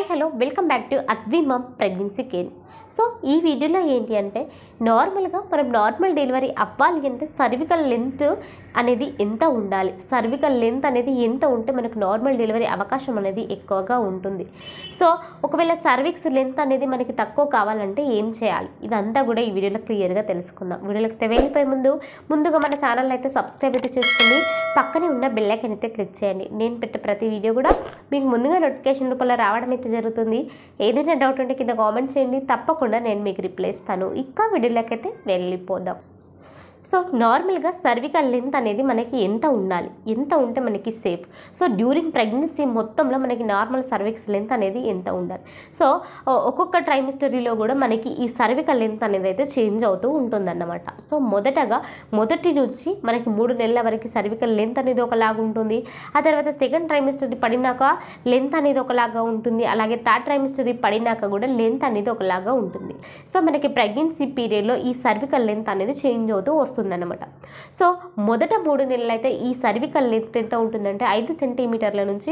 Hello welcome back to Advi mom pregnancy care. So ఈ వీడియోలో ఏంటి అంటే నార్మల్గా మనం నార్మల్ డెలివరీ అవ్వాలి అంటే సర్వికల్ లెంత్ అనేది ఎంత ఉండాలి, సర్వికల్ లెంత్ అనేది ఎంత ఉంటే మనకు నార్మల్ డెలివరీ అవకాశం అనేది ఎక్కువగా ఉంటుంది. సో ఒకవేళ సర్విక్స్ లెంత్ అనేది మనకి తక్కువ కావాలంటే ఏం చేయాలి, ఇదంతా కూడా ఈ వీడియోలో క్లియర్గా తెలుసుకుందాం. వీడియోలోకి వెళ్ళిపోయే ముందుగా మన ఛానల్ అయితే సబ్స్క్రైబ్ అయితే చేసుకోండి, పక్కనే ఉన్న బెల్ ఐకాన్ అయితే క్లిక్ చేయండి. నేను పెట్టే ప్రతి వీడియో కూడా మీకు ముందుగా నోటిఫికేషన్ రూపంలో రావడం అయితే జరుగుతుంది. ఏదైనా డౌట్ ఉంటే కింద కామెంట్ చేయండి, తప్పకుండా నేను మీకు రిప్లై ఇస్తాను. ఇంకా వీడియోలోకి అయితే వెళ్ళిపోదాం. సో నార్మల్గా సర్వికల్ లెంత్ అనేది మనకి ఎంత ఉండాలి, ఎంత ఉంటే మనకి సేఫ్. సో డ్యూరింగ్ ప్రెగ్నెన్సీ మొత్తంలో మనకి నార్మల్ సర్విక్స్ లెంత్ అనేది ఎంత ఉండాలి. సో ఒక్కొక్క ట్రైమిస్టరీలో కూడా మనకి ఈ సర్వికల్ లెంత్ అనేది అయితే చేంజ్ అవుతూ ఉంటుందన్నమాట. సో మొదటి నుంచి మనకి 3 నెలల వరకు సర్వికల్ లెంత్ అనేది ఒకలాగా ఉంటుంది. ఆ తర్వాత సెకండ్ ట్రైమిస్టరీ పడినాక లెంత్ అనేది ఒకలాగా ఉంటుంది. అలాగే థర్డ్ ట్రైమిస్టరీ పడినాక కూడా లెంత్ అనేది ఒకలాగా ఉంటుంది. సో మనకి ప్రెగ్నెన్సీ పీరియడ్లో ఈ సర్వికల్ లెంత్ అనేది చేంజ్ అవుతూ వస్తుందన్నమాట. సో మొదట 3 నెలలు అయితే ఈ సర్వికల్ లెంత్ ఎంత ఉంటుందంటే 5 సెంటీమీటర్ల నుంచి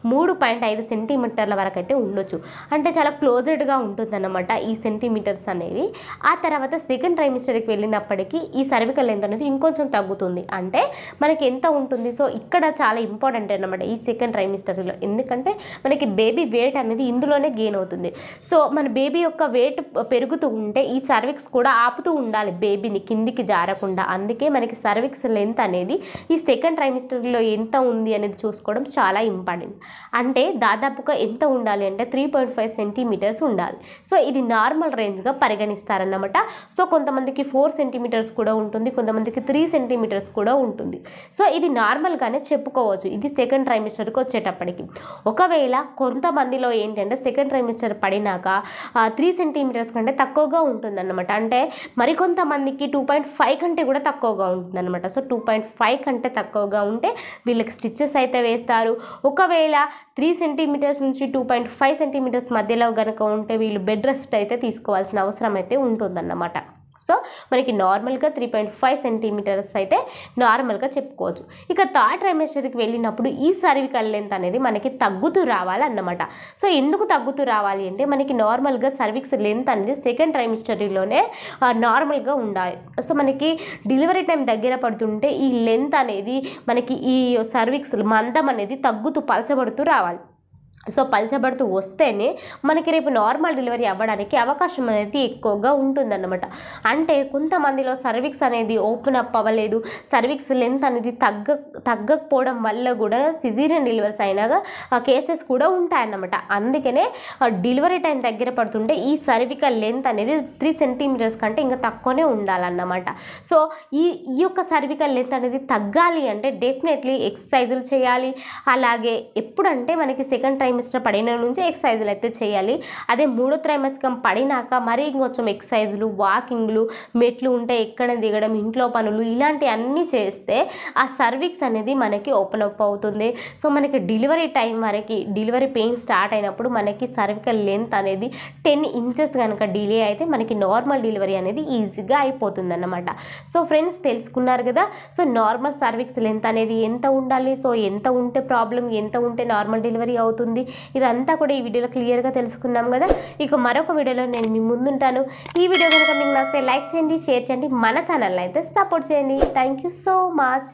3.5 సెంటీమీటర్ల వరకు అయితే ఉండొచ్చు. అంటే చాలా క్లోజ్డ్గా ఉంటుందన్నమాట ఈ సెంటీమీటర్స్ అనేవి. ఆ తర్వాత సెకండ్ ట్రైమిస్టర్కి వెళ్ళినప్పటికీ ఈ సర్వికల్ లెంత్ అనేది ఇంకొంచెం తగ్గుతుంది. అంటే మనకి ఎంత ఉంటుంది. సో ఇక్కడ చాలా ఇంపార్టెంట్ అన్నమాట ఈ సెకండ్ ట్రైమిస్టర్లో, ఎందుకంటే మనకి బేబీ వెయిట్ అనేది ఇందులోనే గెయిన్ అవుతుంది. సో మన బేబీ యొక్క వెయిట్ పెరుగుతూ ఉంటే ఈ సర్విక్స్ కూడా ఆపుతూ ఉండాలి బేబీని కిందికి జారకుండా. అందుకే మనకి సర్విక్స్ లెంత్ అనేది ఈ సెకండ్ ట్రైమిస్టర్లో ఎంత ఉంది అనేది చూసుకోవడం చాలా ఇంపార్టెంట్. అంటే దాదాపుగా ఎంత ఉండాలి అంటే 3.5 సెంటీమీటర్స్ ఉండాలి. సో ఇది నార్మల్ రేంజ్గా పరిగణిస్తారన్నమాట. సో కొంతమందికి 4 సెంటీమీటర్స్ కూడా ఉంటుంది, కొంతమందికి 3 సెంటీమీటర్స్ కూడా ఉంటుంది. సో ఇది నార్మల్గానే చెప్పుకోవచ్చు ఇది సెకండ్ ట్రైమిస్టర్కి వచ్చేటప్పటికి. ఒకవేళ కొంతమందిలో ఏంటంటే సెకండ్ ట్రైమిస్టర్ పడినాక 3 సెంటీమీటర్స్ కంటే తక్కువగా ఉంటుందన్నమాట. అంటే మరికొంతమందికి 2.5 కంటే కూడా తక్కువగా ఉంటుందన్నమాట. సో 2.5 కంటే తక్కువగా ఉంటే వీళ్ళకి స్టిచ్చెస్ అయితే వేస్తారు. ఒకవేళ 3 సెంటీమీటర్స్ నుంచి 2.5 సెంటీమీటర్స్ మధ్యలో కనుక ఉంటే వీళ్ళు బెడ్ రెస్ట్ అయితే తీసుకోవాల్సిన అవసరం అయితే ఉంటుందన్నమాట. సో మనకి నార్మల్గా 3.5 సెంటీమీటర్స్ అయితే నార్మల్గా చెప్పుకోవచ్చు. ఇక థర్డ్ ట్రైమిస్టర్కి వెళ్ళినప్పుడు ఈ సర్వికల్ లెంత్ అనేది మనకి తగ్గుతూ రావాలన్నమాట. సో ఎందుకు తగ్గుతూ రావాలి అంటే మనకి నార్మల్గా సర్విక్స్ లెంత్ అనేది సెకండ్ ట్రైమిస్టరీలోనే నార్మల్గా ఉండాలి. సో మనకి డెలివరీ టైం దగ్గర పడుతుంటే ఈ లెంత్ అనేది మనకి ఈ సర్విక్స్ మందం అనేది తగ్గుతూ పలచబడుతూ రావాలి. సో పలచబడుతూ వస్తేనే మనకి రేపు నార్మల్ డెలివరీ అవ్వడానికి అవకాశం అనేది ఎక్కువగా ఉంటుందన్నమాట. అంటే కొంతమందిలో సర్విక్స్ అనేది ఓపెన్ అప్ అవ్వలేదు, సర్విక్స్ లెంత్ అనేది తగ్గకపోవడం వల్ల కూడా సిజేరియన్ డెలివరీస్ అయినాగా కేసెస్ కూడా ఉంటాయన్నమాట. అందుకనే డెలివరీ టైం దగ్గర పడుతుంటే ఈ సర్వికల్ లెంత్ అనేది 3 సెంటీమీటర్స్ కంటే ఇంకా తక్కువనే ఉండాలన్నమాట. సో ఈ యొక్క సర్వికల్ లెంత్ అనేది తగ్గాలి అంటే డెఫినెట్లీ ఎక్సర్సైజులు చేయాలి. అలాగే ఎప్పుడంటే మనకి సెకండ్ ట్రైమిస్టర్ పడిన నుంచి ఎక్సర్సైజులు అయితే చేయాలి. అదే 3వ ట్రైమిస్టర్ పడినాక మరీ ఇంకొంచెం ఎక్సర్సైజులు, వాకింగ్లు, మెట్లు ఉంటే ఎక్కడ దిగడం, ఇంట్లో పనులు ఇలాంటి అన్నీ చేస్తే ఆ సర్విక్స్ అనేది మనకి ఓపెన్ అప్ అవుతుంది. సో మనకి డెలివరీ టైం వరకు డెలివరీ పెయిన్ స్టార్ట్ అయినప్పుడు మనకి సర్వికల్ లెంత్ అనేది 10 ఇంచెస్ కనుక డిలే అయితే మనకి నార్మల్ డెలివరీ అనేది ఈజీగా అయిపోతుంది అన్నమాట. సో ఫ్రెండ్స్ తెలుసుకున్నారు కదా. సో నార్మల్ సర్విక్స్ లెంత్ అనేది ఎంత ఉండాలి, సో ఎంత ఉంటే ప్రాబ్లం, ఎంత ఉంటే నార్మల్ డెలివరీ అవుతుంది, ఇదంతా కూడా ఈ వీడియోలో క్లియర్గా తెలుసుకున్నాం కదా. ఇక మరొక వీడియోలో నేను మీ ముందుంటాను. ఈ వీడియో కనుక మీకు నచ్చితే లైక్ చేయండి, షేర్ చేయండి, మన ఛానల్ అయితే సపోర్ట్ చేయండి. Thank you so much.